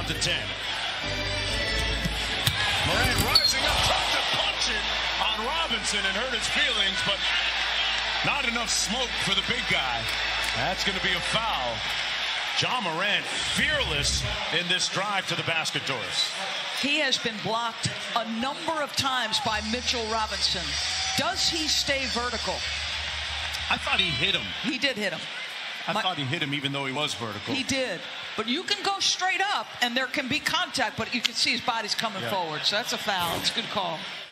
down to 10. Morant rising up, tried to punch it on Robinson and hurt his feelings, but not enough smoke for the big guy. That's going to be a foul. John Morant fearless in this drive to the basket, Doris. He has been blocked a number of times by Mitchell Robinson. Does he stay vertical? I thought he hit him. He did hit him. I thought he hit him even though he was vertical. He did. But you can go straight up and there can be contact, but you can see his body's coming forward. So that's a foul. It's a good call.